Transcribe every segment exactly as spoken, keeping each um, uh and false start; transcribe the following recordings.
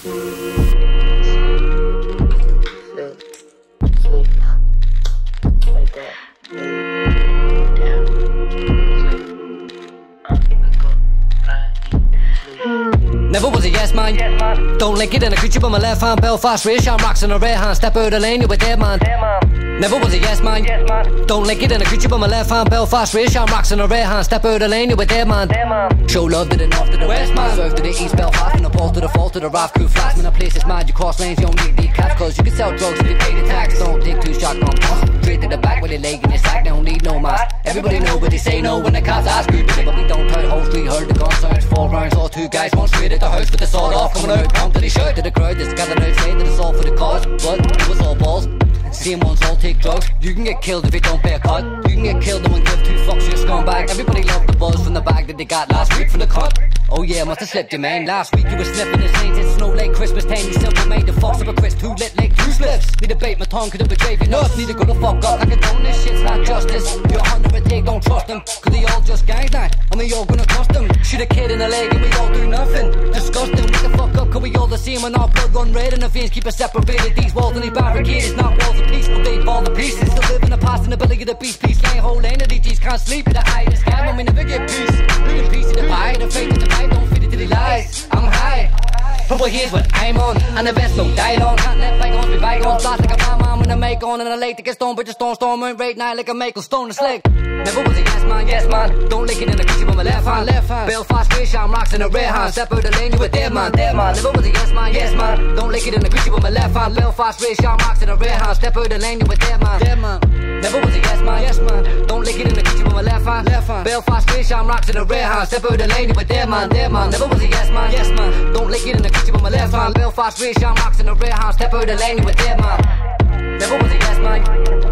Never was a yes man. Yes, man. Don't link it in a creature by my left hand. Belfast race, Shamrocks in the right hand. Step out the lane, you a dead man. Dead man. Never was a yes man. Yes, man. Don't link it in a creature by my left hand. Belfast race, Shamrocks in the right hand. Step out the lane, you a dead man. Dead man. Show love to the north, to the west man. Serve to the east, Belfast, and the ball to the fall to the Rathcoole Flats. When a place is mad, you cross lanes, you don't need kneecaps. Cause you can sell drugs if you pay the tax. Don't take two shotgun pumps. Straight to the back with your leg in your sack. They don't need no mask. Everybody know what they say no when the cops ask you. But we don't turn the whole street, heard the gun sounds. Four rounds, all two guys, one straight at the house with the sword off. Coming out, pump to the shirt to the crowd that's gathered outside. That it's all for the cause, but it was all balls. Same ones all take drugs. You can get killed if you don't pay a cut. You can get killed and give two fucks, you're a scumbag. Everybody loved the buzz from the bag that they got last week from the cut. Oh yeah, must have slipped you, man. Last week you were sniffing the saints. It's snow like Christmas time. You simple made the fucks of a Chris. Too lit like two slips. Need to bait my tongue, could have betrayed you nuts. Need to go the fuck up. I condone this shit's not justice. You're under a take, don't trust them. Cause they all just gangs now. And we all gonna trust them. Shoot a kid in the leg and we all do nothing. Disgusting, wake the fuck up. Cause we all the same and our blood run red. And the veins keep us separated. These walls and these barricades, not walls of peace, but they fall to pieces. Still live in the past and the belly of the beast. Peace laying whole entity. These can't sleep in the eye. The scam and we never get peace. Be a piece of the pie. The faith of the pipe don't fit it to the lies. I'm high. But here's what I'm on. And the best don't die long. Can't let bygones be bygones. Lost like a bomb man when I make on. And I like to get stoned, but just don't storm out right now like a Michael Stone and slick. Never was a yes man, yes man. Don't lick it in the creature with my left hand, left hand. Belfast race, Shamrocks in the right hand. Step out the lane, you a dead man, dead man. Never was a yes man, yes man. Don't lick it in the creature with my left hand. Belfast race, Shamrocks in the right hand. Step out the lane, you a dead man, dead man. Never was a yes man, yes man. Don't lick it in the creature with my left hand, left hand. Belfast race, Shamrocks in the right hand. Step out the lane, you a dead man, dead man. Never was a yes man, yes man. Don't lick it in the creature with my left hand. Belfast race, Shamrocks in the right hand. Step out the lane, you a dead man. Never was a yes man.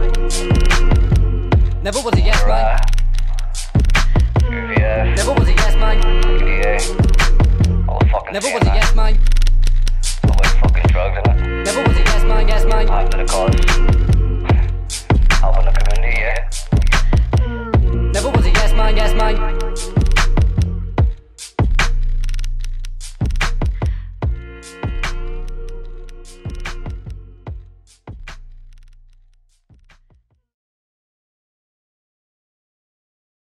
Never was a yes man. Yeah. Never was a yes man. Yeah. All fucking Never was a yes man.